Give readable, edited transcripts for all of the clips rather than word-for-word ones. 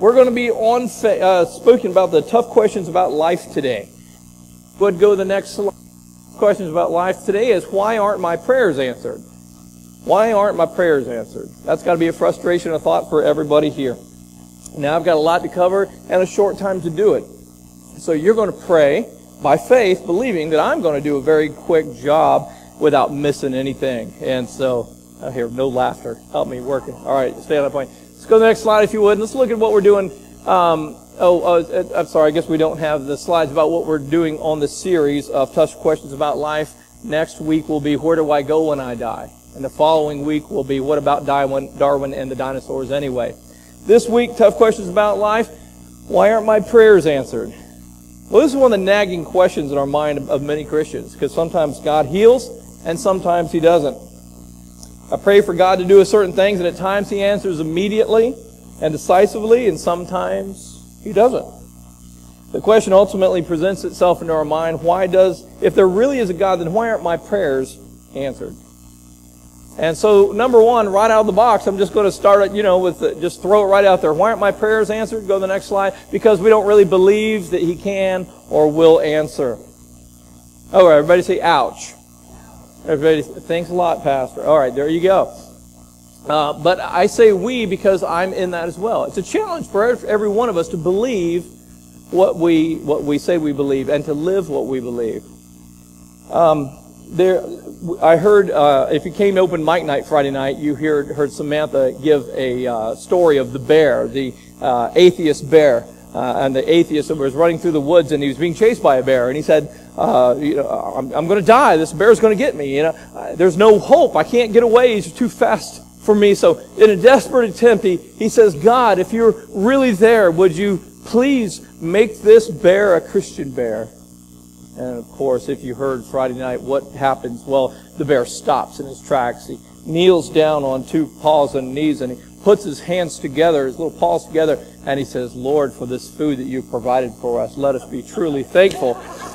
we're going to be speaking about the tough questions about life today. Go ahead and go to the next slide. Questions about life today is, why aren't my prayers answered? Why aren't my prayers answered? That's got to be a frustration, a thought for everybody here. Now, I've got a lot to cover and a short time to do it. So you're going to pray by faith, believing that I'm going to do a very quick job without missing anything. And so, here, no laughter. Help me working. All right, stay on that point. Let's go to the next slide, if you would. Let's look at what we're doing. I'm sorry, I guess we don't have the slides about what we're doing on the series of Tough Questions About Life. Next week will be, where do I go when I die? And the following week will be, what about Darwin and the dinosaurs anyway? This week, Tough Questions About Life. Why aren't my prayers answered? Well, this is one of the nagging questions in our mind of many Christians, because sometimes God heals and sometimes He doesn't. I pray for God to do certain things, and at times He answers immediately and decisively, and sometimes He doesn't. The question ultimately presents itself into our mind, if there really is a God, then why aren't my prayers answered? And so, number one, right out of the box, I'm just going to start it, just throw it right out there. Why aren't my prayers answered? Go to the next slide. Because we don't really believe that He can or will answer. Oh, everybody say, ouch. Everybody, thanks a lot, Pastor. All right, there you go. But I say we because I'm in that as well. It's a challenge for every one of us to believe what we say we believe and to live what we believe. I heard, if you came to open mic night Friday night, you heard Samantha give a story of the bear, the atheist bear. And the atheist was running through the woods, and he was being chased by a bear. And he said, I'm going to die. This bear's going to get me. There's no hope. I can't get away. He's too fast for me. So in a desperate attempt, he says, God, if you're really there, would you please make this bear a Christian bear? And of course, if you heard Friday night, what happens? Well, the bear stops in his tracks. He kneels down on two paws and knees, and he puts his hands together, his little paws together, and he says, Lord, for this food that you've provided for us, let us be truly thankful.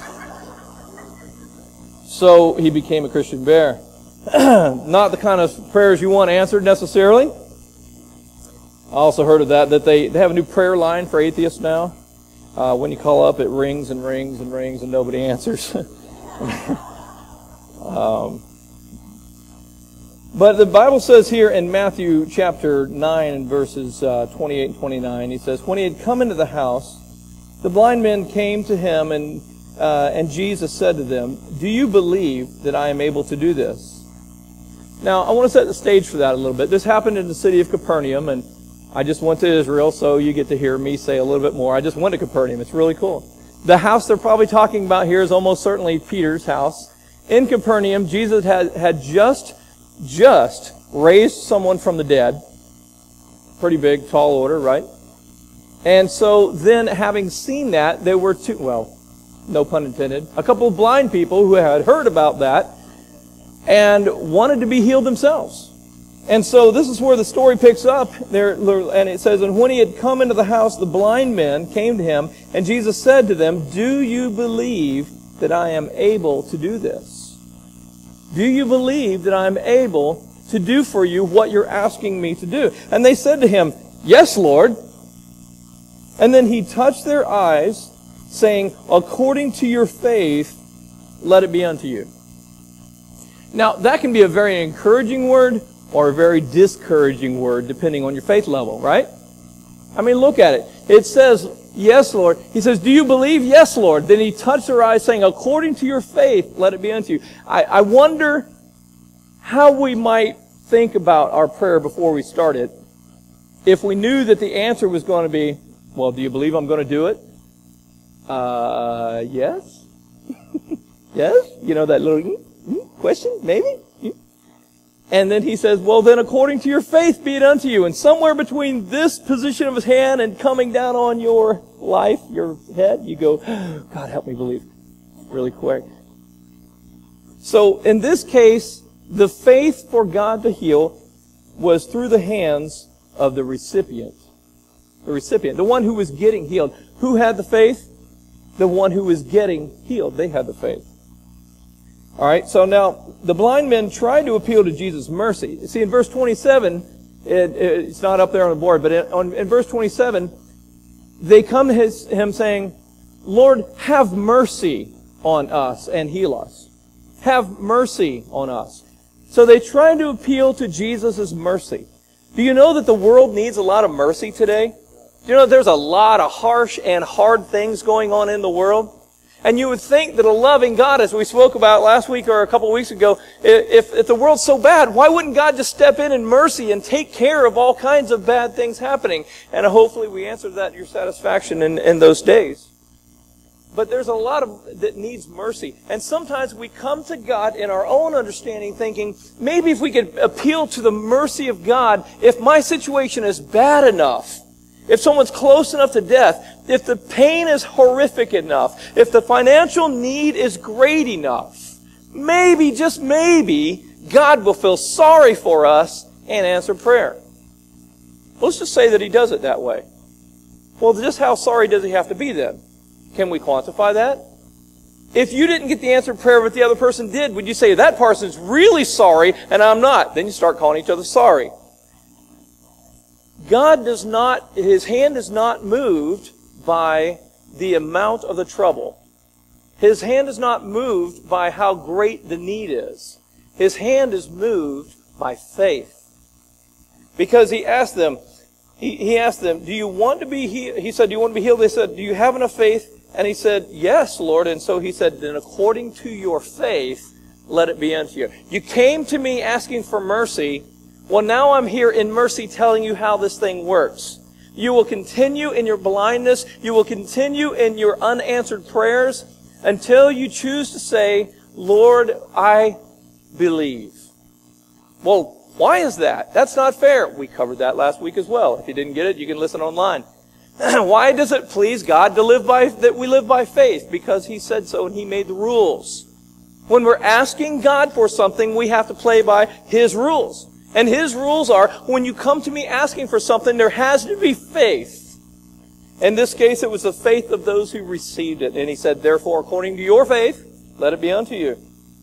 So he became a Christian bear. Not the kind of prayers you want answered necessarily. I also heard of that they have a new prayer line for atheists now. When you call up, it rings and rings and rings and nobody answers. But the Bible says here in Matthew chapter 9 and verses 28 and 29, he says, when he had come into the house, the blind men came to him, and Jesus said to them, do you believe that I am able to do this? Now, I want to set the stage for that a little bit. This happened in the city of Capernaum, and I just went to Israel, so you get to hear me say a little bit more. I just went to Capernaum. It's really cool. The house they're probably talking about here is almost certainly Peter's house. In Capernaum, Jesus had just raised someone from the dead. Pretty big, tall order, right? And so then, having seen that, there were two, well, no pun intended, a couple of blind people who had heard about that and wanted to be healed themselves. And so this is where the story picks up there, and it says, and when he had come into the house, the blind men came to him, and Jesus said to them, do you believe that I am able to do this? Do you believe that I am able to do for you what you're asking me to do? And they said to him, yes, Lord. And then he touched their eyes, saying, according to your faith, let it be unto you. Now, that can be a very encouraging word or a very discouraging word, depending on your faith level, right? I mean, look at it. It says, yes, Lord. He says, do you believe? Yes, Lord. Then he touched their eyes, saying, according to your faith, let it be unto you. I wonder how we might think about our prayer before we start it if we knew that the answer was going to be, well, do you believe I'm going to do it? Yes. Yes? That little question, maybe? And then he says, well, then according to your faith be it unto you. And somewhere between this position of his hand and coming down on your life, your head, you go, God, help me believe really quick. So in this case, the faith for God to heal was through the hands of the recipient. The recipient, the one who was getting healed. Who had the faith? The one who was getting healed. They had the faith. All right, so now the blind men tried to appeal to Jesus' mercy. See, in verse 27, it's not up there on the board, but in verse 27, they come to him saying, Lord, have mercy on us and heal us. Have mercy on us. So they try to appeal to Jesus' mercy. Do you know that the world needs a lot of mercy today? Do you know that there's a lot of harsh and hard things going on in the world? And you would think that a loving God, as we spoke about last week or a couple of weeks ago, if the world's so bad, why wouldn't God just step in mercy and take care of all kinds of bad things happening? And hopefully we answered that to your satisfaction in those days. But there's a lot that needs mercy. And sometimes we come to God in our own understanding thinking, maybe if we could appeal to the mercy of God, if my situation is bad enough, if someone's close enough to death, if the pain is horrific enough, if the financial need is great enough, maybe, just maybe, God will feel sorry for us and answer prayer. Let's just say that He does it that way. Well, just how sorry does He have to be then? Can we quantify that? If you didn't get the answered prayer but the other person did, would you say, that person's really sorry and I'm not? Then you start calling each other sorry. God does not, His hand is not moved by the amount of the trouble. His hand is not moved by how great the need is. His hand is moved by faith. Because He asked them, He asked them, do you want to be healed? He said, do you want to be healed? They said, do you have enough faith? And He said, yes, Lord. And so He said, then according to your faith, let it be unto you. You came to me asking for mercy. Well, now I'm here in mercy telling you how this thing works. You will continue in your blindness. You will continue in your unanswered prayers until you choose to say, Lord, I believe. Well, why is that? That's not fair. We covered that last week as well. If you didn't get it, you can listen online. Why does it please God to that we live by faith? Because He said so and He made the rules. When we're asking God for something, we have to play by His rules. And His rules are, when you come to me asking for something, there has to be faith. In this case, it was the faith of those who received it. And He said, therefore, according to your faith, let it be unto you.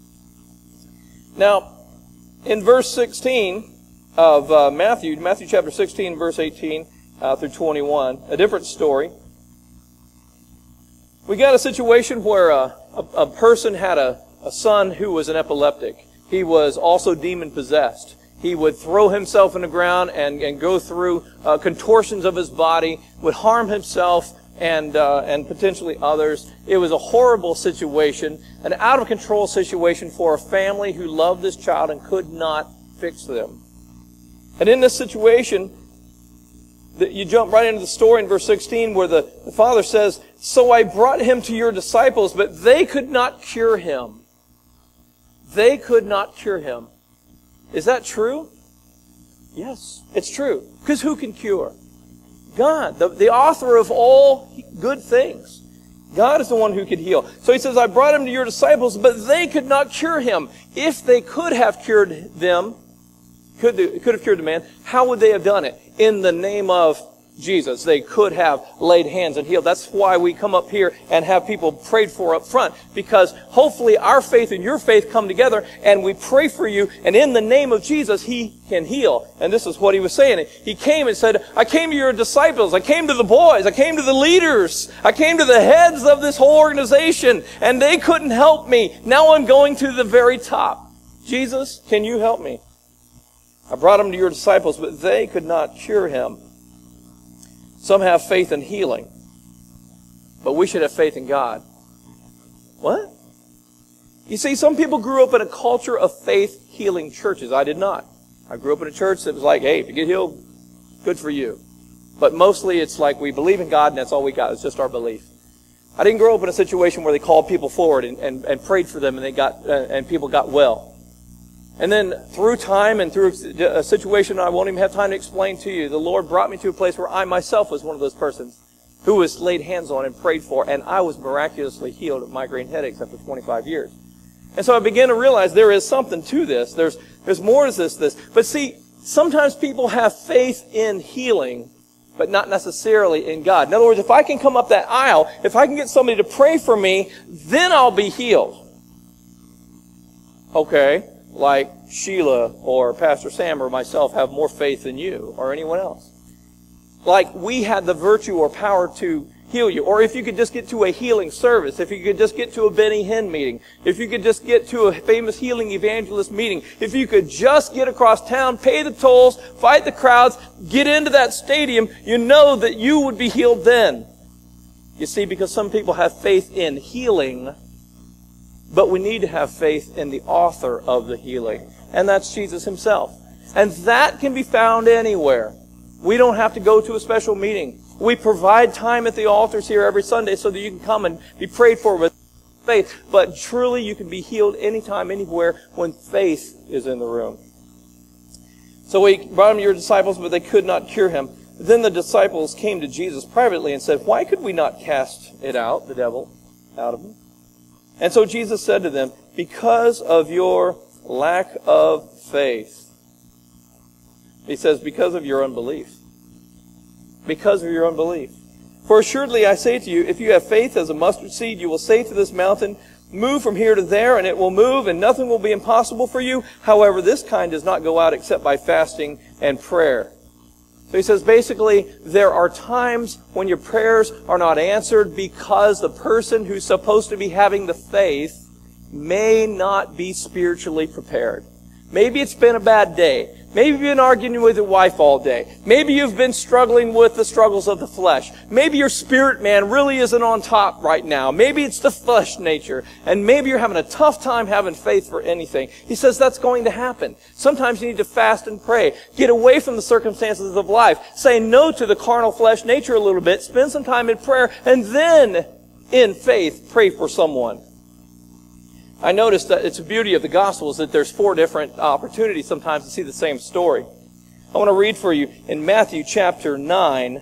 Now, in verse 16 of Matthew chapter 16, verse 18 through 21, a different story. We got a situation where a person had a son who was an epileptic. He was also demon-possessed. He would throw himself in the ground and go through contortions of his body, would harm himself and potentially others. It was a horrible situation, an out-of-control situation for a family who loved this child and could not fix them. And in this situation, you jump right into the story in verse 16 where the father says, so I brought him to your disciples, but they could not cure him. They could not cure him. Is that true? Yes, it's true. Because who can cure? God, the author of all good things. God is the one who could heal. So He says, I brought him to your disciples, but they could not cure him. If they could have cured them, could have cured the man, how would they have done it? In the name of Jesus. They could have laid hands and healed. That's why we come up here and have people prayed for up front. Because hopefully our faith and your faith come together and we pray for you. And in the name of Jesus, He can heal. And this is what He was saying. He came and said, I came to your disciples. I came to the boys. I came to the leaders. I came to the heads of this whole organization. And they couldn't help me. Now I'm going to the very top. Jesus, can you help me? I brought him to your disciples, but they could not cure him. Some have faith in healing, but we should have faith in God. What? You see, some people grew up in a culture of faith healing churches. I did not. I grew up in a church that was like, hey, if you get healed, good for you. But mostly it's like we believe in God and that's all we got. It's just our belief. I didn't grow up in a situation where they called people forward and prayed for them and people got well. And then through time and through a situation I won't even have time to explain to you, the Lord brought me to a place where I myself was one of those persons who was laid hands on and prayed for, and I was miraculously healed of migraine headaches after 25 years. And so I began to realize there is something to this. There's more to this. But see, sometimes people have faith in healing, but not necessarily in God. In other words, if I can come up that aisle, if I can get somebody to pray for me, then I'll be healed. Okay. Like Sheila or Pastor Sam or myself have more faith than you or anyone else. like we had the virtue or power to heal you. Or if you could just get to a healing service, if you could just get to a Benny Hinn meeting, if you could just get to a famous healing evangelist meeting, if you could just get across town, pay the tolls, fight the crowds, get into that stadium, you know that you would be healed then. You see, because some people have faith in healing, but we need to have faith in the author of the healing, and that's Jesus himself. And that can be found anywhere. We don't have to go to a special meeting. We provide time at the altars here every Sunday so that you can come and be prayed for with faith. But truly you can be healed anytime, anywhere, when faith is in the room. So he brought him to your disciples, but they could not cure him. Then the disciples came to Jesus privately and said, "Why could we not cast it out, the devil, out of him?" And so Jesus said to them, "Because of your lack of faith." He says, because of your unbelief. Because of your unbelief. "For assuredly I say to you, if you have faith as a mustard seed, you will say to this mountain, 'Move from here to there,' and it will move, and nothing will be impossible for you. However, this kind does not go out except by fasting and prayer." So he says, basically, there are times when your prayers are not answered because the person who's supposed to be having the faith may not be spiritually prepared. Maybe it's been a bad day. Maybe you've been arguing with your wife all day. Maybe you've been struggling with the struggles of the flesh. Maybe your spirit man really isn't on top right now. Maybe it's the flesh nature. And maybe you're having a tough time having faith for anything. He says that's going to happen. Sometimes you need to fast and pray. Get away from the circumstances of life. Say no to the carnal flesh nature a little bit. Spend some time in prayer. And then, in faith, pray for someone. I noticed that it's the beauty of the gospel is that there's 4 different opportunities sometimes to see the same story. I want to read for you in Mark chapter 9,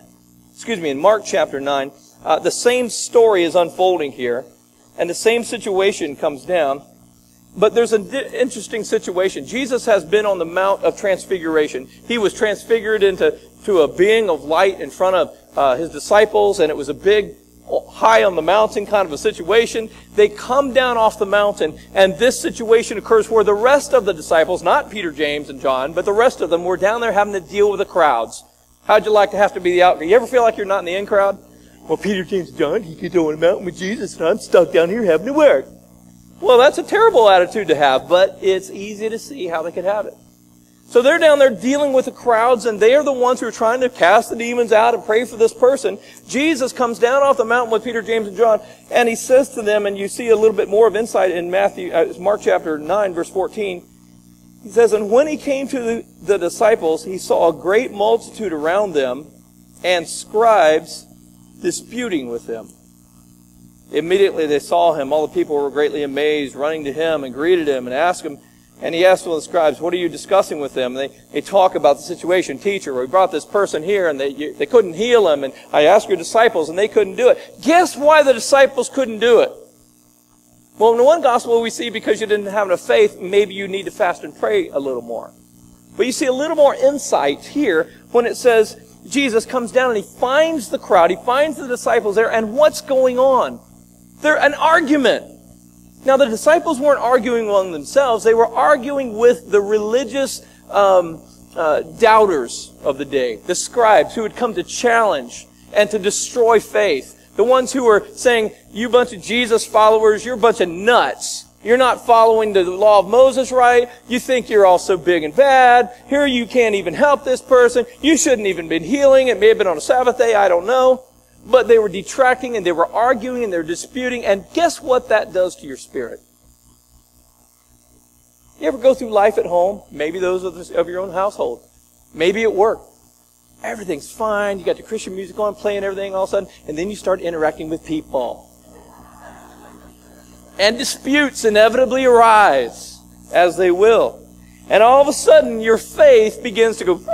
the same story is unfolding here, and the same situation comes down. But there's an interesting situation. Jesus has been on the Mount of Transfiguration. He was transfigured into a being of light in front of his disciples, and it was a big high on the mountain kind of a situation. They come down off the mountain, and this situation occurs where the rest of the disciples, not Peter, James, and John, but the rest of them were down there having to deal with the crowds. How'd you like to have to be the out? You ever feel like you're not in the in crowd? Well, Peter, James, and John, he gets on a mountain with Jesus, and I'm stuck down here having to work. Well, that's a terrible attitude to have, but it's easy to see how they could have it. So they're down there dealing with the crowds, and they are the ones who are trying to cast the demons out and pray for this person. Jesus comes down off the mountain with Peter, James, and John, and he says to them, and you see a little bit more of insight in Mark chapter 9, verse 14. He says, "And when he came to the disciples, he saw a great multitude around them, and scribes disputing with them. Immediately they saw him. All the people were greatly amazed, running to him and greeted him and asked him. And he asked one of the scribes, 'What are you discussing with them?' And they talk about the situation. 'Teacher, we brought this person here and they couldn't heal him. And I asked your disciples and they couldn't do it.'" Guess why the disciples couldn't do it? Well, in the one gospel we see because you didn't have enough faith, maybe you need to fast and pray a little more. But you see a little more insight here when it says Jesus comes down and he finds the crowd, he finds the disciples there, and what's going on? They're an argument. Now, the disciples weren't arguing among themselves. They were arguing with the religious doubters of the day, the scribes who had come to challenge and to destroy faith. The ones who were saying, "You bunch of Jesus followers, you're a bunch of nuts. You're not following the law of Moses right. You think you're all so big and bad. Here you can't even help this person. You shouldn't even been healing. It may have been on a Sabbath day, I don't know." But they were detracting and they were arguing and they were disputing. And guess what that does to your spirit? You ever go through life at home? Maybe those of your own household. Maybe at work. Everything's fine. You got your Christian music on, playing everything all of a sudden. And then you start interacting with people. And disputes inevitably arise, as they will. And all of a sudden, your faith begins to go...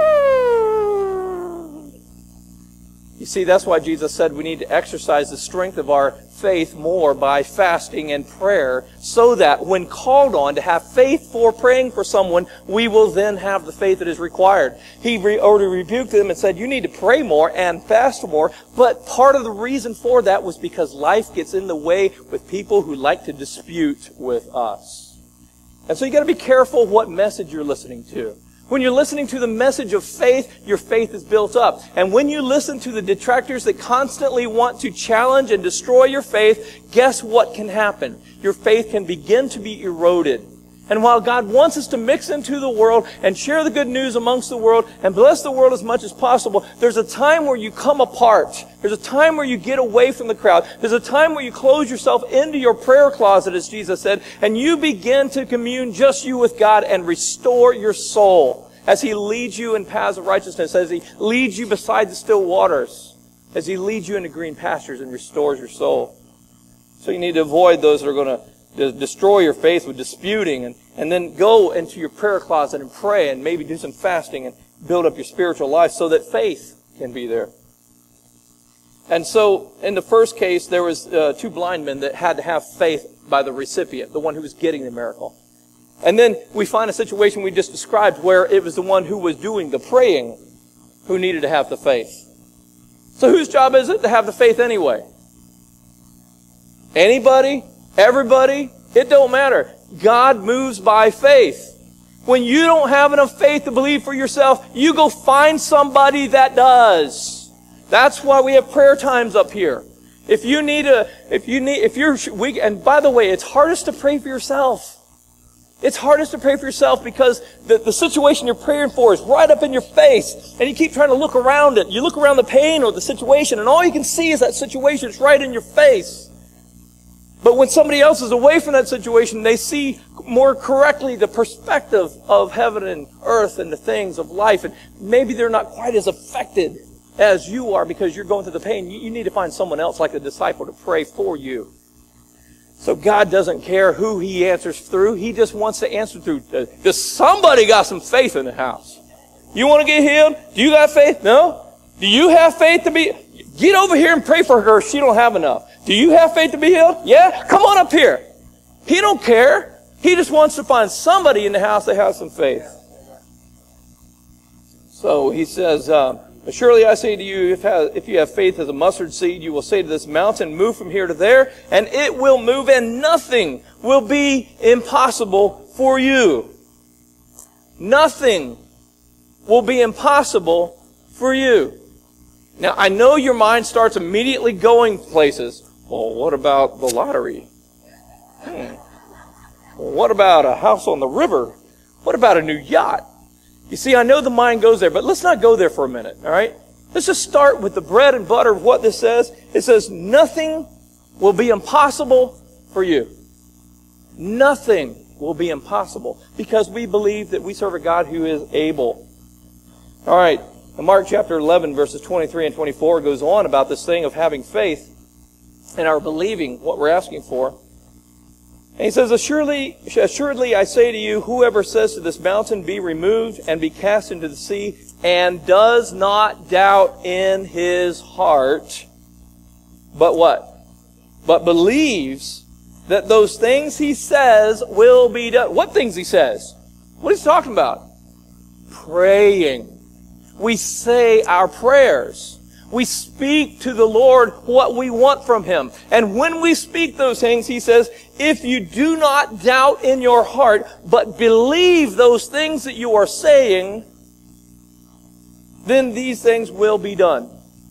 You see, that's why Jesus said we need to exercise the strength of our faith more by fasting and prayer, so that when called on to have faith for praying for someone, we will then have the faith that is required. He already rebuked them and said, you need to pray more and fast more, but part of the reason for that was because life gets in the way with people who like to dispute with us. And so you got to be careful what message you're listening to. When you're listening to the message of faith, your faith is built up. And when you listen to the detractors that constantly want to challenge and destroy your faith, guess what can happen? Your faith can begin to be eroded. And while God wants us to mix into the world and share the good news amongst the world and bless the world as much as possible, there's a time where you come apart. There's a time where you get away from the crowd. There's a time where you close yourself into your prayer closet, as Jesus said, and you begin to commune just you with God and restore your soul as He leads you in paths of righteousness, as He leads you beside the still waters, as He leads you into green pastures and restores your soul. So you need to avoid those that are going to destroy your faith with disputing, and then go into your prayer closet and pray and maybe do some fasting and build up your spiritual life so that faith can be there. And so in the first case, there was two blind men that had to have faith by the recipient, the one who was getting the miracle. And then we find a situation we just described where it was the one who was doing the praying who needed to have the faith. So whose job is it to have the faith anyway? Anybody? Everybody? It don't matter. God moves by faith. When you don't have enough faith to believe for yourself, you go find somebody that does. That's why we have prayer times up here. And by the way, it's hardest to pray for yourself. It's hardest to pray for yourself because the situation you're praying for is right up in your face. And you keep trying to look around it. You look around the pain or the situation, and all you can see is that situation. It's right in your face. But when somebody else is away from that situation, they see more correctly the perspective of heaven and earth and the things of life. And maybe they're not quite as affected as you are because you're going through the pain. You need to find someone else like the disciple to pray for you. So God doesn't care who He answers through. He just wants to answer through. Does somebody got some faith in the house? You want to get healed? Do you got faith? No? Do you have faith to be... Get over here and pray for her. She don't have enough. Do you have faith to be healed? Yeah? Come on up here. He don't care. He just wants to find somebody in the house that has some faith. So he says, surely I say to you, if you have faith as a mustard seed, you will say to this mountain, move from here to there, and it will move, and nothing will be impossible for you. Nothing will be impossible for you. Now, I know your mind starts immediately going places. Well, what about the lottery? Well, what about a house on the river? What about a new yacht? You see, I know the mind goes there, but let's not go there for a minute, all right? Let's just start with the bread and butter of what this says. It says, nothing will be impossible for you. Nothing will be impossible because we believe that we serve a God who is able. All right. Mark chapter 11, verses 23 and 24 goes on about this thing of having faith and our believing what we're asking for. And he says, assuredly I say to you, whoever says to this mountain, be removed and be cast into the sea, and does not doubt in his heart, but what? But believes that those things he says will be done. What things he says? What is he talking about? Praying. We say our prayers. We speak to the Lord what we want from Him. And when we speak those things, He says, if you do not doubt in your heart, but believe those things that you are saying, then these things will be done.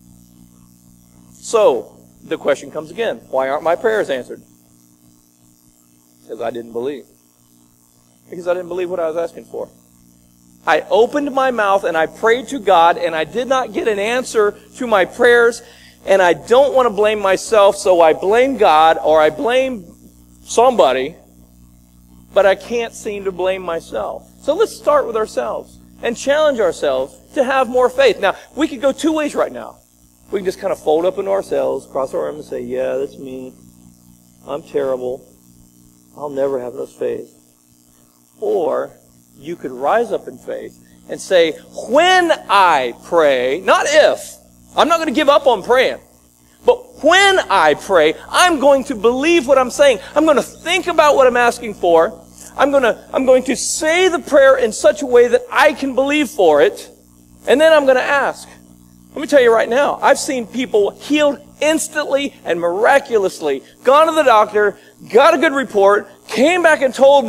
So, the question comes again. Why aren't my prayers answered? Because I didn't believe. Because I didn't believe what I was asking for. I opened my mouth and I prayed to God and I did not get an answer to my prayers, and I don't want to blame myself, so I blame God or I blame somebody, but I can't seem to blame myself. So let's start with ourselves and challenge ourselves to have more faith. Now, we could go two ways right now. We can just kind of fold up into ourselves, cross our arms and say, yeah, that's me. I'm terrible. I'll never have enough faith. Or you could rise up in faith and say, when I pray, not if, I'm not going to give up on praying, but when I pray, I'm going to believe what I'm saying. I'm going to think about what I'm asking for. I'm going to say the prayer in such a way that I can believe for it, and then I'm going to ask. Let me tell you right now, I've seen people healed instantly and miraculously, gone to the doctor, got a good report, came back and told me,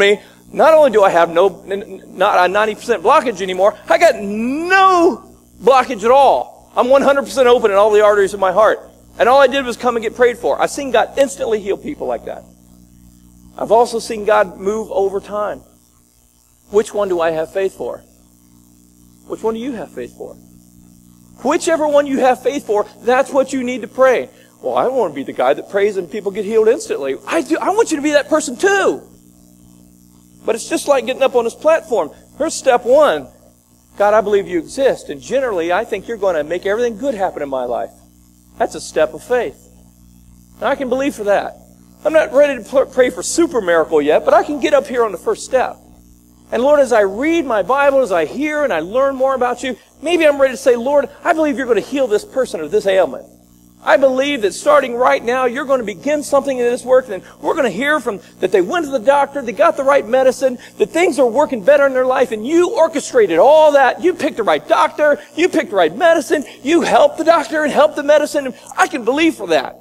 Not only do I have not a 90% blockage anymore, I got no blockage at all. I'm 100% open in all the arteries of my heart. And all I did was come and get prayed for. I've seen God instantly heal people like that. I've also seen God move over time. Which one do I have faith for? Which one do you have faith for? Whichever one you have faith for, that's what you need to pray. Well, I don't want to be the guy that prays and people get healed instantly. I want you to be that person too. But it's just like getting up on this platform. Here's step one. God, I believe you exist. And generally, I think you're going to make everything good happen in my life. That's a step of faith. And I can believe for that. I'm not ready to pray for super miracle yet, but I can get up here on the first step. And Lord, as I read my Bible, as I hear and I learn more about you, maybe I'm ready to say, Lord, I believe you're going to heal this person of this ailment. I believe that starting right now, you're going to begin something in this work, and we're going to hear from that they went to the doctor, they got the right medicine, that things are working better in their life, and you orchestrated all that. You picked the right doctor, you picked the right medicine, you helped the doctor and helped the medicine. I can believe for that.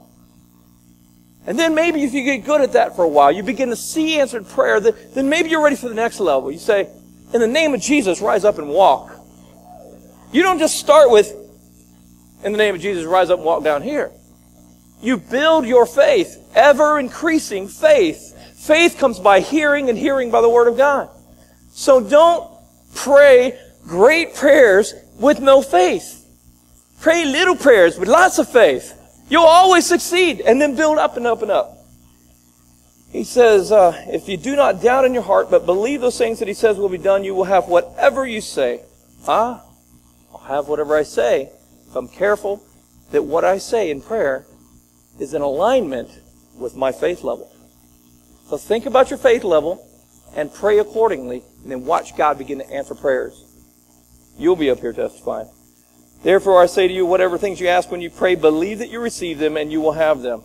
And then maybe if you get good at that for a while, you begin to see answered prayer, then maybe you're ready for the next level. You say, in the name of Jesus, rise up and walk. You don't just start with, in the name of Jesus, rise up and walk down here. You build your faith, ever-increasing faith. Faith comes by hearing, and hearing by the Word of God. So don't pray great prayers with no faith. Pray little prayers with lots of faith. You'll always succeed, and then build up and up and up. He says, if you do not doubt in your heart, but believe those things that he says will be done, you will have whatever you say. I'll have whatever I say. If I'm careful that what I say in prayer is in alignment with my faith level. So think about your faith level and pray accordingly, and then watch God begin to answer prayers. You'll be up here testifying. Therefore I say to you, whatever things you ask when you pray, believe that you receive them and you will have them.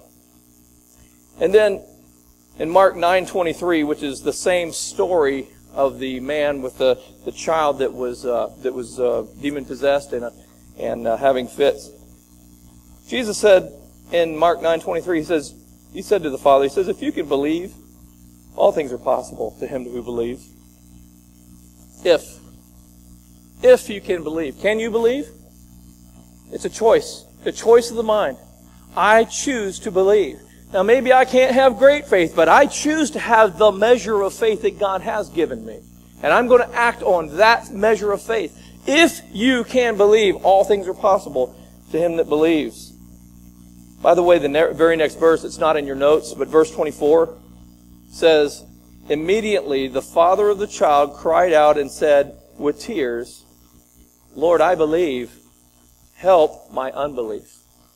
And then in Mark 9:23, which is the same story of the man with the child that was demon possessed and having fits. Jesus said in Mark 9:23, he said to the Father, he says, if you can believe, all things are possible to him who believes. If you can believe. Can you believe? It's a choice of the mind. I choose to believe. Now maybe I can't have great faith, but I choose to have the measure of faith that God has given me. And I'm going to act on that measure of faith. If you can believe, all things are possible to him that believes. By the way, the very next verse, it's not in your notes, but verse 24 says, immediately the father of the child cried out and said with tears, Lord, I believe. Help my unbelief.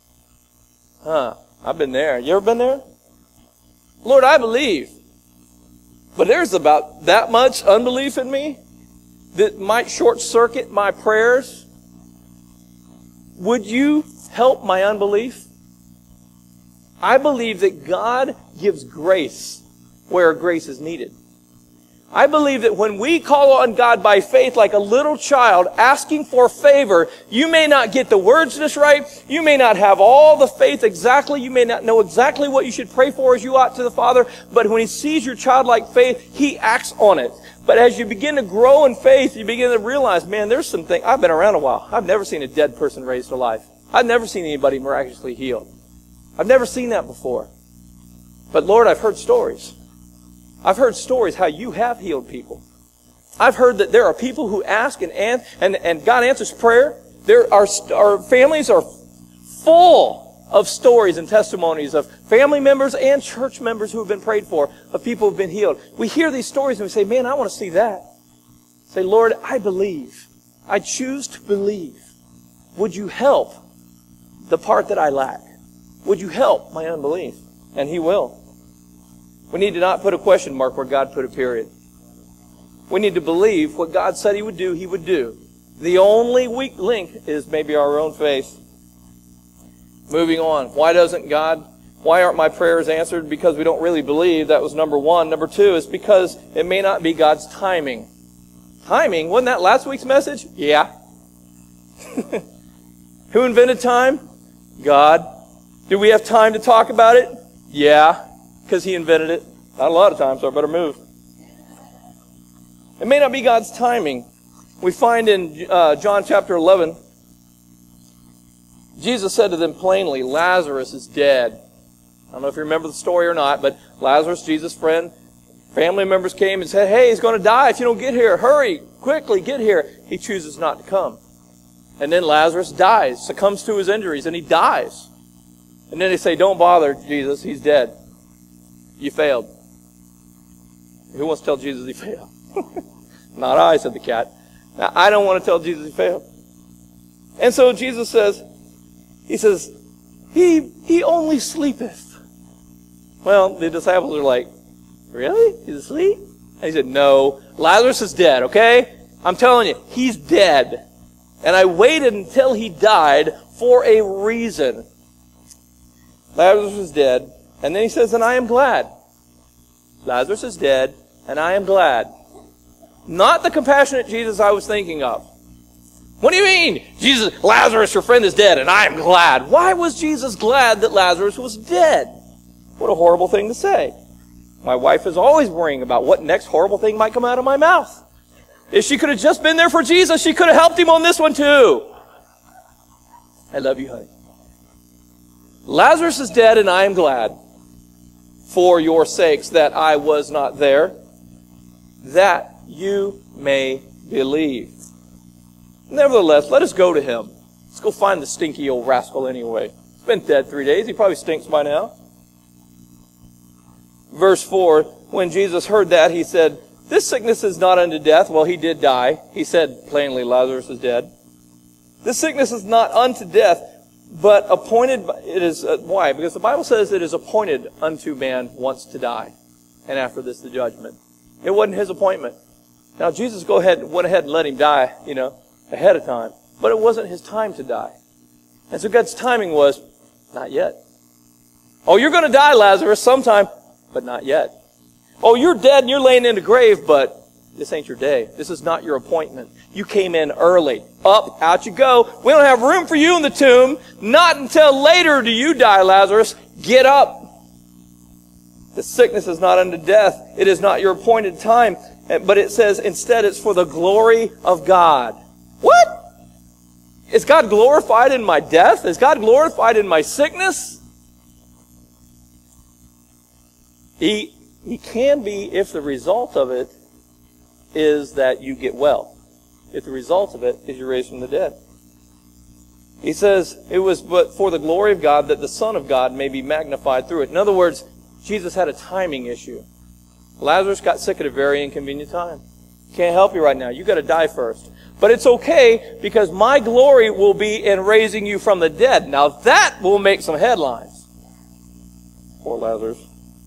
I've been there. You ever been there? Lord, I believe. But there's about that much unbelief in me that might short circuit my prayers. Would you help my unbelief? I believe that God gives grace where grace is needed. I believe that when we call on God by faith like a little child asking for favor, you may not get the words just right. You may not have all the faith exactly. You may not know exactly what you should pray for as you ought to the Father. But when he sees your childlike faith, he acts on it. But as you begin to grow in faith, you begin to realize, man, there's some things. I've been around a while. I've never seen a dead person raised to life. I've never seen anybody miraculously healed. I've never seen that before. But Lord, I've heard stories. I've heard stories how you have healed people. I've heard that there are people who ask and God answers prayer. Our families are full of stories and testimonies of family members and church members who have been prayed for, of people who have been healed. We hear these stories and we say, man, I want to see that. Say, Lord, I believe. I choose to believe. Would you help the part that I lack? Would you help my unbelief? And he will. We need to not put a question mark where God put a period. We need to believe what God said he would do, he would do. The only weak link is maybe our own faith. Moving on. Why aren't my prayers answered? Because we don't really believe. That was number one. Number two is because it may not be God's timing. Timing? Wasn't that last week's message? Yeah. Who invented time? God. Do we have time to talk about it? Yeah. Because he invented it. Not a lot of time, so I better move. It may not be God's timing. We find in John chapter 11, Jesus said to them plainly, Lazarus is dead. I don't know if you remember the story or not, but Lazarus, Jesus' friend, family members came and said, hey, he's going to die if you don't get here. Hurry, quickly, get here. He chooses not to come. And then Lazarus dies, succumbs to his injuries, and he dies. And then they say, don't bother Jesus, he's dead. You failed. Who wants to tell Jesus he failed? Not I, said the cat. Now, I don't want to tell Jesus he failed. And so Jesus says, he only sleepeth. Well, the disciples are like, really? He's asleep? And he said, no, Lazarus is dead, okay? I'm telling you, he's dead. And I waited until he died for a reason. Lazarus is dead. And then he says, and I am glad. Lazarus is dead, and I am glad. Not the compassionate Jesus I was thinking of. What do you mean? Jesus, Lazarus, your friend is dead, and I am glad. Why was Jesus glad that Lazarus was dead? What a horrible thing to say. My wife is always worrying about what next horrible thing might come out of my mouth. If she could have just been there for Jesus, she could have helped him on this one too. I love you, honey. Lazarus is dead, and I am glad for your sakes that I was not there, that you may believe. Nevertheless, let us go to him. Let's go find the stinky old rascal anyway. He's been dead 3 days. He probably stinks by now. Verse 4, when Jesus heard that, he said, this sickness is not unto death. Well, he did die. He said plainly, Lazarus is dead. This sickness is not unto death, but appointed, it is, why? Because the Bible says it is appointed unto man once to die. And after this, the judgment. It wasn't his appointment. Now, Jesus went ahead and let him die, ahead of time. But it wasn't his time to die. And so God's timing was, not yet. Oh, you're going to die, Lazarus, sometime, but not yet. Oh, you're dead and you're laying in the grave, but this ain't your day. This is not your appointment. You came in early. Up, out you go. We don't have room for you in the tomb. Not until later do you die, Lazarus. Get up. The sickness is not unto death. It is not your appointed time. But it says instead it's for the glory of God. What? Is God glorified in my death? Is God glorified in my sickness? He can be if the result of it is that you get well. If the result of it is you're raised from the dead. He says, it was but for the glory of God that the Son of God may be magnified through it. In other words, Jesus had a timing issue. Lazarus got sick at a very inconvenient time. Can't help you right now. You've got to die first. But it's okay because my glory will be in raising you from the dead. Now that will make some headlines. Poor Lazarus.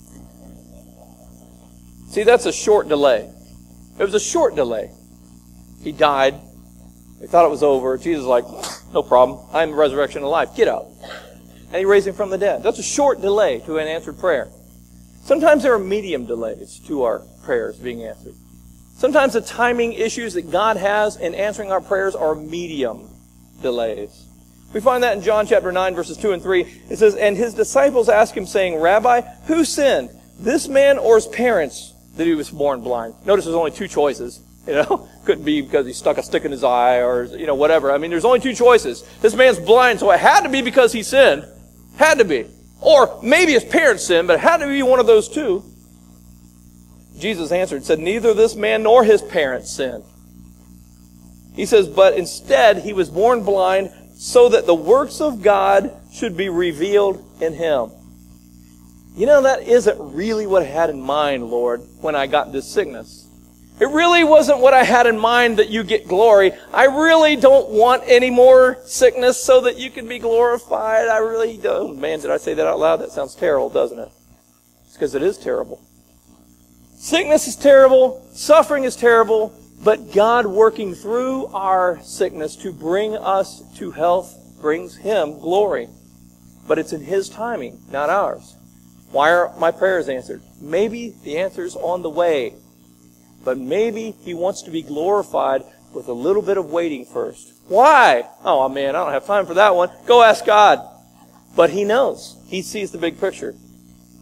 See, that's a short delay. It was a short delay. He died. They thought it was over. Jesus was like, no problem. I am the resurrection and life. Get up. And he raised him from the dead. That's a short delay to an answered prayer. Sometimes there are medium delays to our prayers being answered. Sometimes the timing issues that God has in answering our prayers are medium delays. We find that in John chapter 9, verses 2 and 3. It says, and his disciples asked him, saying, Rabbi, who sinned, this man or his parents, that he was born blind? Notice there's only two choices. Couldn't be because he stuck a stick in his eye or, whatever. I mean, there's only two choices. This man's blind, so it had to be because he sinned. Had to be. Or maybe his parents sinned, but it had to be one of those two. Jesus answered, said, neither this man nor his parents sinned. He says, but instead he was born blind so that the works of God should be revealed in him. That isn't really what I had in mind, Lord, when I got this sickness. It really wasn't what I had in mind that you get glory. I really don't want any more sickness so that you can be glorified. I really don't. Man, did I say that out loud? That sounds terrible, doesn't it? It's because it is terrible. Sickness is terrible. Suffering is terrible. But God working through our sickness to bring us to health brings Him glory. But it's in His timing, not ours. Why aren't my prayers answered? Maybe the answer's on the way. But maybe He wants to be glorified with a little bit of waiting first. Why? Oh man, I don't have time for that one. Go ask God. But He knows. He sees the big picture.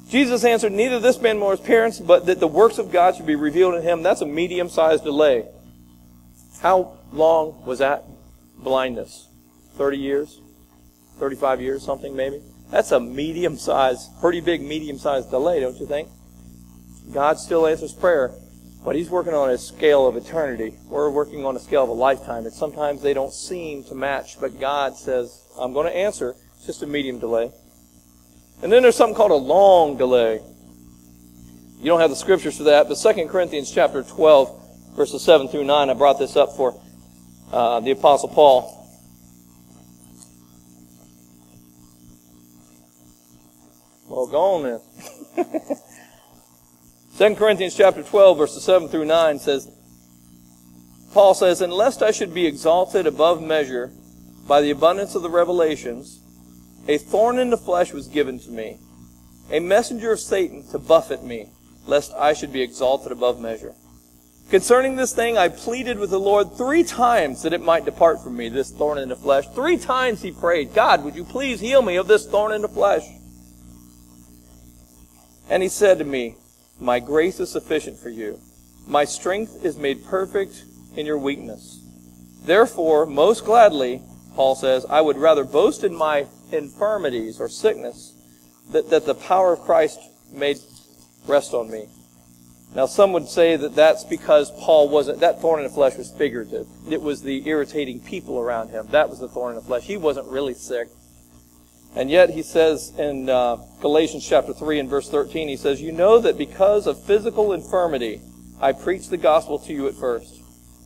Jesus answered, neither this man nor his parents, but that the works of God should be revealed in him. That's a medium-sized delay. How long was that blindness? 30 years? 35 years, something maybe? That's a medium-sized, pretty big medium-sized delay, don't you think? God still answers prayer, but He's working on a scale of eternity. We're working on a scale of a lifetime, and sometimes they don't seem to match, but God says, I'm going to answer. It's just a medium delay. And then there's something called a long delay. You don't have the scriptures for that, but 2 Corinthians chapter 12, verses 7 through 9, I brought this up for the Apostle Paul. Well, go on then. 2 Corinthians chapter 12, verses 7 through 9 says, Paul says, and lest I should be exalted above measure by the abundance of the revelations, a thorn in the flesh was given to me, a messenger of Satan to buffet me, lest I should be exalted above measure. Concerning this thing, I pleaded with the Lord 3 times that it might depart from me, this thorn in the flesh. 3 times he prayed, God, would you please heal me of this thorn in the flesh? And he said to me, my grace is sufficient for you. My strength is made perfect in your weakness. Therefore, most gladly, Paul says, I would rather boast in my infirmities or sickness, that the power of Christ may rest on me. Now, some would say that that's because Paul wasn't, that thorn in the flesh was figurative. It was the irritating people around him. That was the thorn in the flesh. He wasn't really sick. And yet he says in Galatians chapter 3 and verse 13, he says, you know that because of physical infirmity, I preached the gospel to you at first.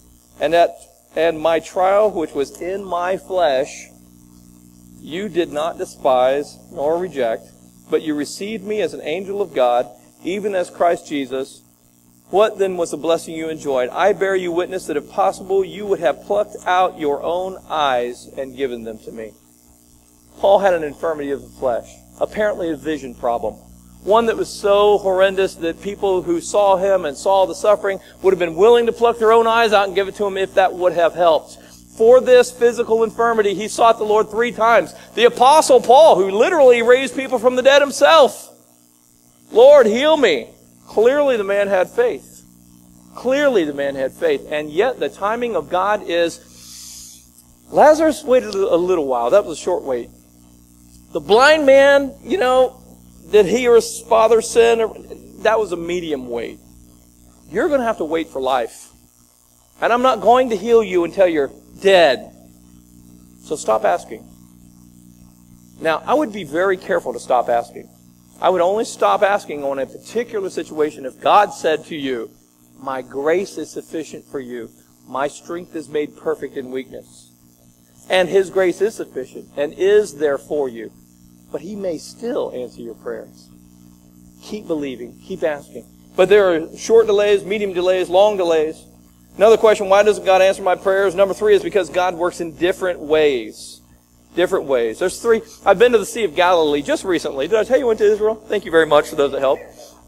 And my trial, which was in my flesh, you did not despise nor reject, but you received me as an angel of God, even as Christ Jesus. What then was the blessing you enjoyed? I bear you witness that if possible, you would have plucked out your own eyes and given them to me. Paul had an infirmity of the flesh, apparently a vision problem. One that was so horrendous that people who saw him and saw the suffering would have been willing to pluck their own eyes out and give it to him if that would have helped. For this physical infirmity, he sought the Lord 3 times. The Apostle Paul, who literally raised people from the dead himself. Lord, heal me. Clearly the man had faith. Clearly the man had faith. And yet the timing of God is, Lazarus waited a little while. That was a short wait. The blind man, did he or his father sin? That was a medium wait. You're going to have to wait for life. And I'm not going to heal you until you're dead. So stop asking. Now, I would be very careful to stop asking. I would only stop asking on a particular situation if God said to you, my grace is sufficient for you. My strength is made perfect in weakness. And His grace is sufficient and is there for you. But He may still answer your prayers. Keep believing. Keep asking. But there are short delays, medium delays, long delays. Another question, why doesn't God answer my prayers? Number 3 is because God works in different ways. Different ways. There's 3. I've been to the Sea of Galilee just recently. Did I tell you I went to Israel? Thank you very much for those that helped.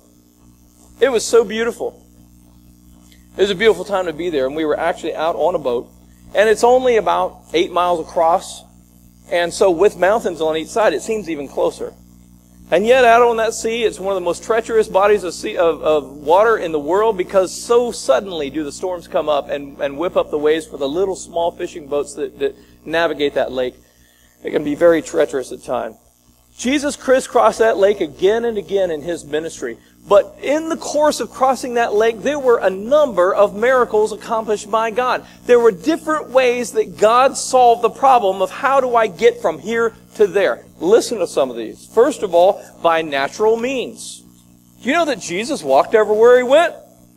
It was so beautiful. It was a beautiful time to be there, and we were actually out on a boat. And it's only about 8 miles across. And so with mountains on each side, it seems even closer. And yet out on that sea, it's one of the most treacherous bodies of water in the world, because so suddenly do the storms come up and whip up the waves for the little small fishing boats that navigate that lake. It can be very treacherous at times. Jesus crisscrossed that lake again and again in His ministry. But in the course of crossing that lake, there were a number of miracles accomplished by God. There were different ways that God solved the problem of how do I get from here to there. Listen to some of these. First of all, by natural means. Do you know that Jesus walked everywhere He went?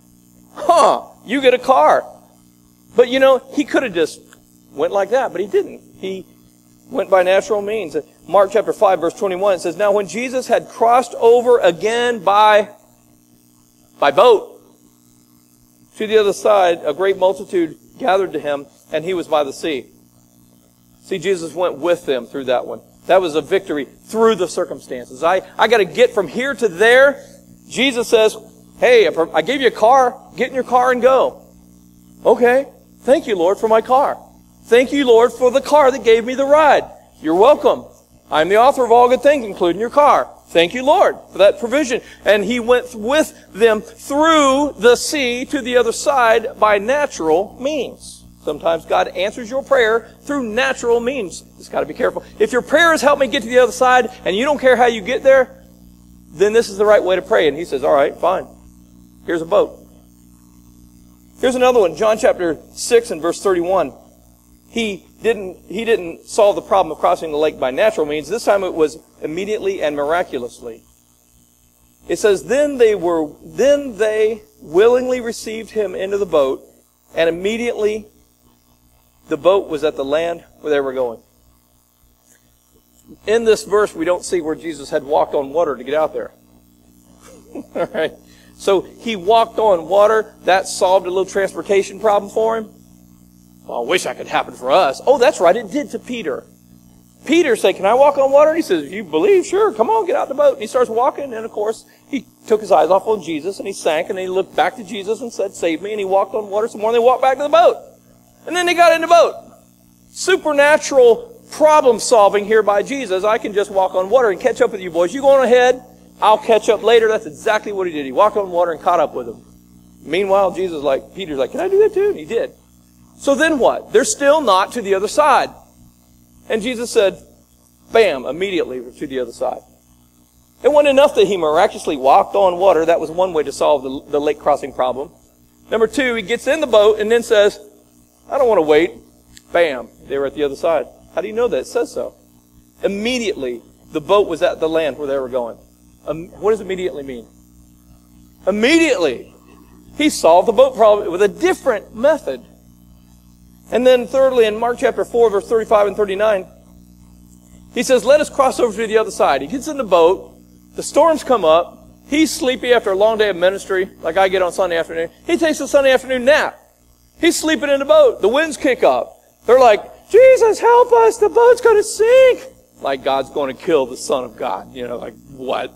You get a car. But He could have just went like that, but He didn't. He went by natural means. Mark chapter 5, verse 21, it says, now when Jesus had crossed over again by boat to the other side, a great multitude gathered to Him, and He was by the sea. See, Jesus went with them through that one. That was a victory through the circumstances. I got to get from here to there. Jesus says, hey, I gave you a car. Get in your car and go. Okay. Thank you, Lord, for my car. Thank you, Lord, for the car that gave me the ride. You're welcome. I'm the author of all good things, including your car. Thank you, Lord, for that provision. And he went with them through the sea to the other side by natural means. Sometimes God answers your prayer through natural means. Just got to be careful. If your prayer is help me get to the other side and you don't care how you get there, then this is the right way to pray. And he says, all right, fine. Here's a boat. Here's another one. John chapter 6 and verse 31. He didn't solve the problem of crossing the lake by natural means. This time it was immediately and miraculously. It says, Then they willingly received him into the boat, and immediately the boat was at the land where they were going. In this verse, we don't see where Jesus had walked on water to get out there. All right. So he walked on water. That solved a little transportation problem for him. Well, I wish that could happen for us. Oh, that's right. It did to Peter. Peter said, can I walk on water? And he says, if you believe, sure. Come on, get out the boat. And he starts walking. And, of course, he took his eyes off on Jesus, and he sank, and he looked back to Jesus and said, save me. And he walked on water some more, and they walked back to the boat. And then they got in the boat. Supernatural problem solving here by Jesus. I can just walk on water and catch up with you boys. You go on ahead. I'll catch up later. That's exactly what he did. He walked on water and caught up with them. Meanwhile, Peter's like, can I do that too? And he did. So then what? They're still not to the other side. And Jesus said, bam, immediately we're to the other side. It wasn't enough that he miraculously walked on water. That was one way to solve the lake crossing problem. Number two, he gets in the boat and then says, I don't want to wait. Bam, they were at the other side. How do you know that? It says so. Immediately, the boat was at the land where they were going. What does immediately mean? Immediately, he solved the boat problem with a different method. And then thirdly, in Mark chapter 4, verse 35 and 39, he says, let us cross over to the other side. He gets in the boat. The storms come up. He's sleepy after a long day of ministry, like I get on Sunday afternoon. He takes a Sunday afternoon nap. He's sleeping in the boat. The winds kick up. They're like, Jesus, help us. The boat's going to sink. Like God's going to kill the Son of God. You know, like what?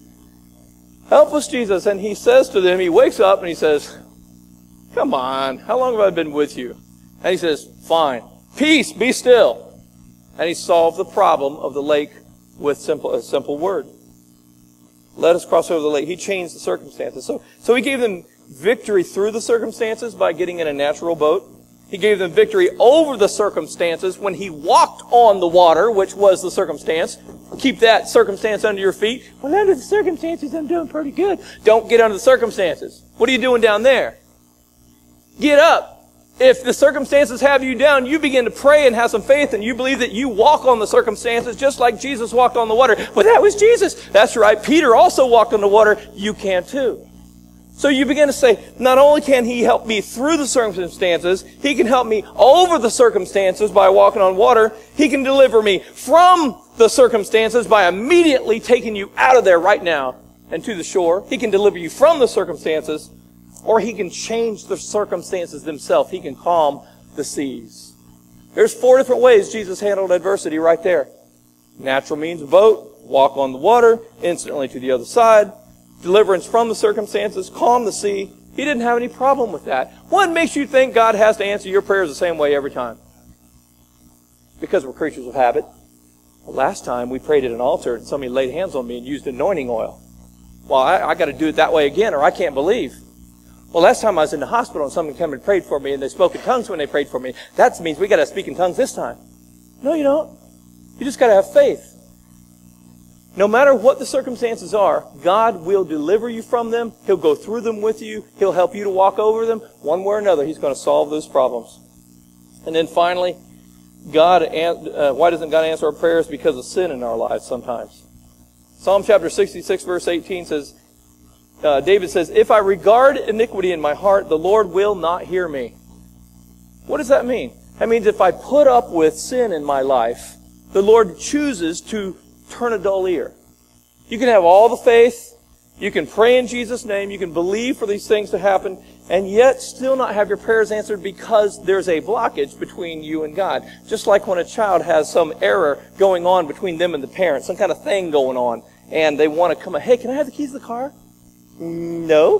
Help us, Jesus. And he says to them, he wakes up and he says, come on, how long have I been with you? And he says, fine. Peace, be still. And he solved the problem of the lake with a simple word. Let us cross over the lake. He changed the circumstances. So he gave them victory through the circumstances by getting in a natural boat. He gave them victory over the circumstances when he walked on the water, which was the circumstance. Keep that circumstance under your feet. Well, under the circumstances, I'm doing pretty good. Don't get under the circumstances. What are you doing down there? Get up. If the circumstances have you down, you begin to pray and have some faith, and you believe that you walk on the circumstances just like Jesus walked on the water. But that was Jesus. That's right. Peter also walked on the water. You can too. So you begin to say, not only can he help me through the circumstances, he can help me over the circumstances by walking on water. He can deliver me from the circumstances by immediately taking you out of there right now and to the shore. He can deliver you from the circumstances, or he can change the circumstances themselves. He can calm the seas. There's 4 different ways Jesus handled adversity right there. Natural means boat, walk on the water, instantly to the other side, deliverance from the circumstances, calm the sea. He didn't have any problem with that. What makes you think God has to answer your prayers the same way every time? Because we're creatures of habit. Well, last time we prayed at an altar and somebody laid hands on me and used anointing oil. Well, I got to do it that way again or I can't believe. Well, last time I was in the hospital and someone came and prayed for me and they spoke in tongues when they prayed for me. That means we got to speak in tongues this time. No, you don't. You just got to have faith. No matter what the circumstances are, God will deliver you from them. He'll go through them with you. He'll help you to walk over them. One way or another, He's going to solve those problems. And then finally, why doesn't God answer our prayers? Because of sin in our lives sometimes. Psalm chapter 66, verse 18 says, David says, if I regard iniquity in my heart, the Lord will not hear me. What does that mean? That means if I put up with sin in my life, the Lord chooses to turn a dull ear. You can have all the faith, you can pray in Jesus' name, you can believe for these things to happen, and yet still not have your prayers answered because there's a blockage between you and God. Just like when a child has some error going on between them and the parent, some kind of thing going on, and they want to come, hey, can I have the keys to the car? No.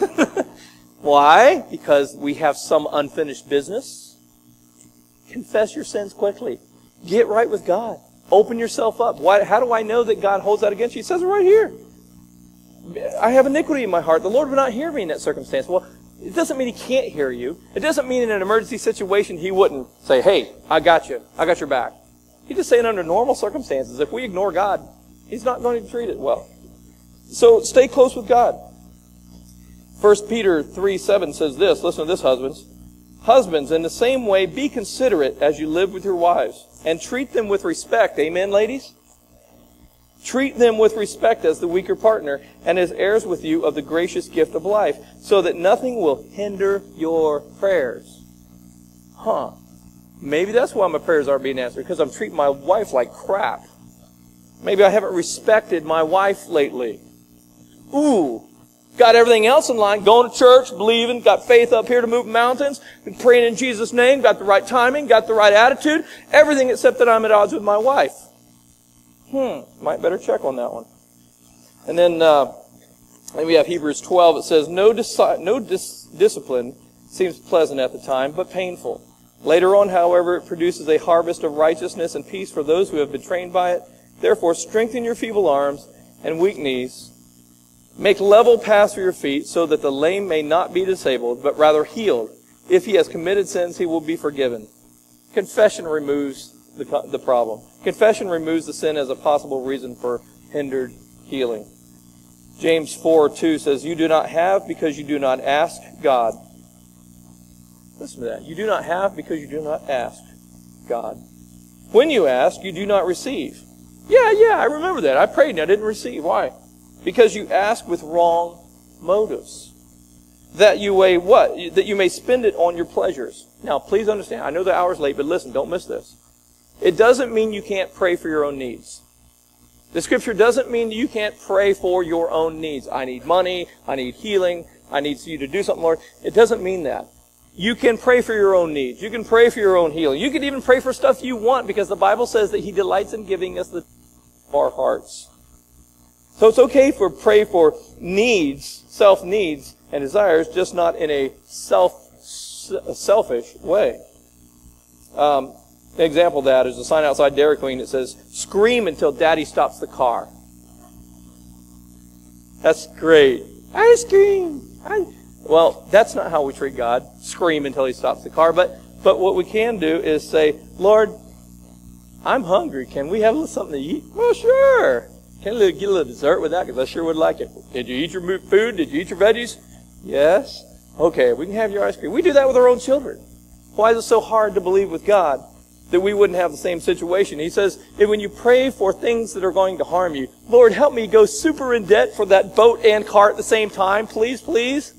Why? Because we have some unfinished business. Confess your sins quickly. Get right with God. Open yourself up. How do I know that God holds that against you? He says it right here. I have iniquity in my heart. The Lord would not hear me in that circumstance. Well, it doesn't mean He can't hear you. It doesn't mean in an emergency situation He wouldn't say, hey, I got you. I got your back. He's just saying under normal circumstances, if we ignore God, He's not going to treat it well. So stay close with God. 1 Peter 3:7 says this. Listen to this, husbands. Husbands, in the same way, be considerate as you live with your wives, and treat them with respect. Amen, ladies? Treat them with respect as the weaker partner, and as heirs with you of the gracious gift of life, so that nothing will hinder your prayers. Maybe that's why my prayers aren't being answered, because I'm treating my wife like crap. Maybe I haven't respected my wife lately. Got everything else in line, going to church, believing, got faith up here to move mountains, been praying in Jesus' name, got the right timing, got the right attitude, everything except that I'm at odds with my wife. Might better check on that one. And then we have Hebrews 12. It says, no discipline seems pleasant at the time, but painful. Later on, however, it produces a harvest of righteousness and peace for those who have been trained by it. Therefore, strengthen your feeble arms and weak knees. Make level paths for your feet, so that the lame may not be disabled, but rather healed. If he has committed sins, he will be forgiven. Confession removes the problem. Confession removes the sin as a possible reason for hindered healing. James 4:2 says, you do not have because you do not ask God. Listen to that. You do not have because you do not ask God. When you ask, you do not receive. Yeah, I remember that. I prayed and I didn't receive. Why? Because you ask with wrong motives. That you weigh what? That you may spend it on your pleasures. Now, please understand. I know the hour's late, but listen, don't miss this. It doesn't mean you can't pray for your own needs. The Scripture doesn't mean you can't pray for your own needs. I need money. I need healing. I need you to do something, Lord. It doesn't mean that. You can pray for your own needs. You can pray for your own healing. You can even pray for stuff you want, because the Bible says that He delights in giving us the our hearts. So it's okay to pray for needs, self-needs and desires, just not in a selfish way. An example of that is a sign outside Dairy Queen that says, scream until Daddy stops the car. That's great. I scream. Well, that's not how we treat God. Scream until He stops the car. But what we can do is say, Lord, I'm hungry. Can we have something to eat? Well, sure. Can we get a little dessert with that? Because I sure would like it. Did you eat your food? Did you eat your veggies? Yes. Okay, we can have your ice cream. We do that with our own children. Why is it so hard to believe with God that we wouldn't have the same situation? He says, when you pray for things that are going to harm you, Lord, help me go super in debt for that boat and car at the same time. Please, please.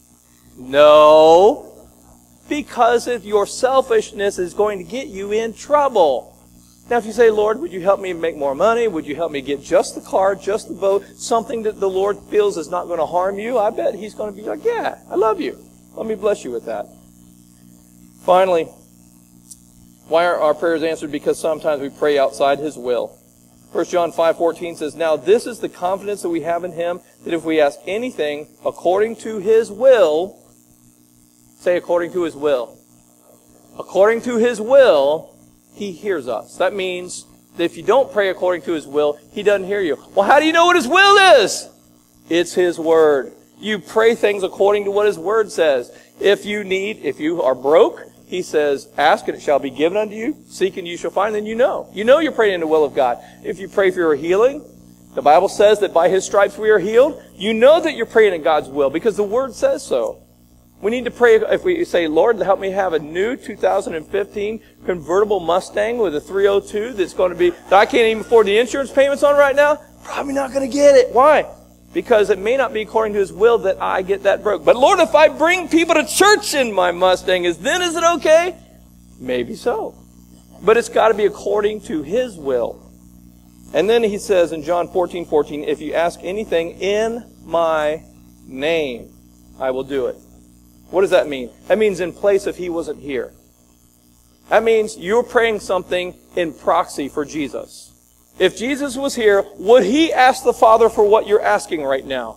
No. Because your selfishness is going to get you in trouble. Now, if you say, Lord, would you help me make more money? Would you help me get just the car, just the boat, something that the Lord feels is not going to harm you? I bet He's going to be like, yeah, I love you. Let me bless you with that. Finally, why aren't our prayers answered? Because sometimes we pray outside His will. 1 John 5:14 says, now this is the confidence that we have in Him, that if we ask anything according to His will, say according to His will. According to His will, He hears us. That means that if you don't pray according to His will, He doesn't hear you. Well, how do you know what His will is? It's His Word. You pray things according to what His Word says. If you are broke, He says, ask and it shall be given unto you. Seek and you shall find. Then you know. You know you're praying in the will of God. If you pray for your healing, the Bible says that by His stripes we are healed. You know that you're praying in God's will because the Word says so. We need to pray if we say, Lord, help me have a new 2015 convertible Mustang with a 302 that's going to be, that I can't even afford the insurance payments on right now. Probably not going to get it. Why? Because it may not be according to His will that I get that broke. But Lord, if I bring people to church in my Mustang, is it okay? Maybe so. But it's got to be according to His will. And then He says in John 14:14, if you ask anything in my name, I will do it. What does that mean? That means in place if He wasn't here. That means you're praying something in proxy for Jesus. If Jesus was here, would He ask the Father for what you're asking right now?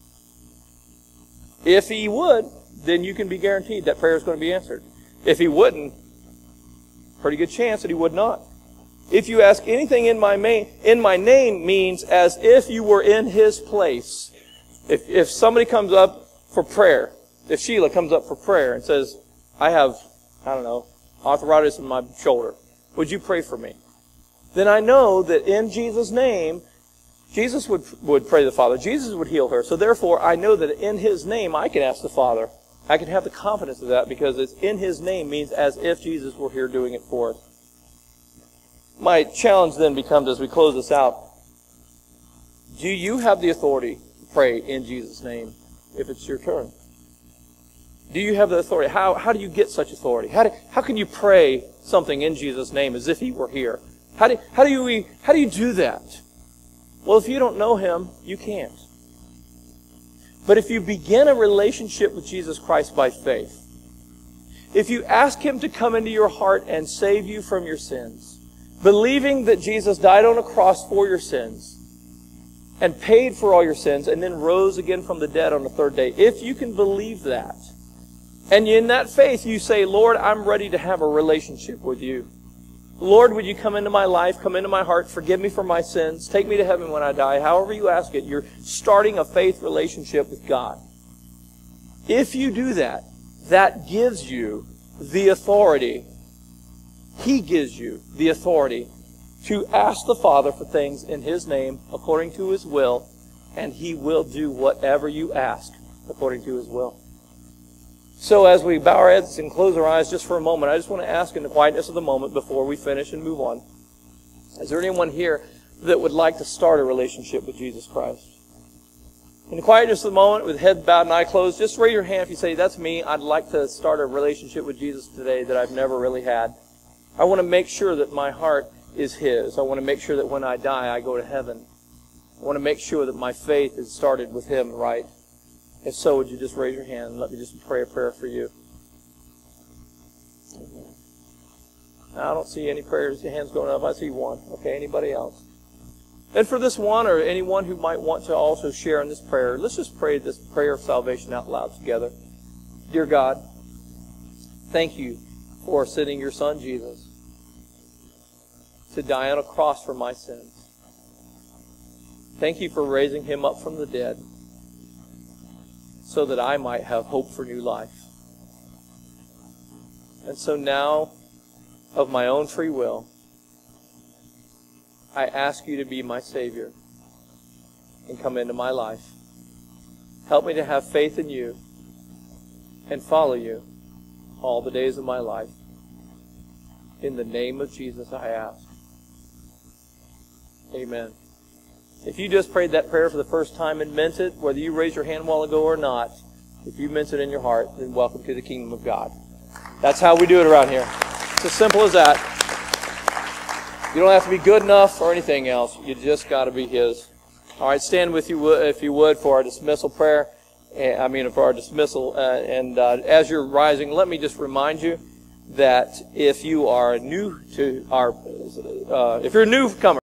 If He would, then you can be guaranteed that prayer is going to be answered. If He wouldn't, pretty good chance that He would not. If you ask anything in my name means as if you were in His place. If somebody comes up for prayer, if Sheila comes up for prayer and says, I have, arthritis in my shoulder, would you pray for me? Then I know that in Jesus' name, Jesus would pray to the Father. Jesus would heal her. So therefore, I know that in His name, I can ask the Father. I can have the confidence of that because it's in His name means as if Jesus were here doing it for us. My challenge then becomes, as we close this out, do you have the authority to pray in Jesus' name if it's your turn? Do you have the authority? How do you get such authority? How can you pray something in Jesus' name as if He were here? How do you do that? Well, if you don't know Him, you can't. But if you begin a relationship with Jesus Christ by faith, if you ask Him to come into your heart and save you from your sins, believing that Jesus died on a cross for your sins and paid for all your sins and then rose again from the dead on the third day, if you can believe that, and in that faith you say, Lord, I'm ready to have a relationship with you. Lord, would you come into my life, come into my heart, forgive me for my sins, take me to heaven when I die. However you ask it, you're starting a faith relationship with God. If you do that, that gives you the authority. He gives you the authority to ask the Father for things in His name according to His will, and He will do whatever you ask according to His will. So as we bow our heads and close our eyes just for a moment, I just want to ask in the quietness of the moment before we finish and move on, is there anyone here that would like to start a relationship with Jesus Christ? In the quietness of the moment, with head bowed and eye closed, just raise your hand if you say, that's me, I'd like to start a relationship with Jesus today that I've never really had. I want to make sure that my heart is His. I want to make sure that when I die, I go to heaven. I want to make sure that my faith is started with Him, right? If so, would you just raise your hand and let me just pray a prayer for you? Now, I don't see any prayers, hands going up. I see one. Okay, anybody else? And for this one or anyone who might want to also share in this prayer, let's just pray this prayer of salvation out loud together. Dear God, thank you for sending your Son Jesus to die on a cross for my sins. Thank you for raising Him up from the dead so that I might have hope for new life. And so now, of my own free will, I ask you to be my Savior and come into my life. Help me to have faith in you and follow you all the days of my life. In the name of Jesus I ask. Amen. If you just prayed that prayer for the first time and meant it, whether you raised your hand a while ago or not, if you meant it in your heart, then welcome to the kingdom of God. That's how we do it around here. It's as simple as that. You don't have to be good enough or anything else. You just got to be His. All right, stand with you if you would for our dismissal prayer. For our dismissal. As you're rising, let me just remind you that if you are new to if you're a newcomer,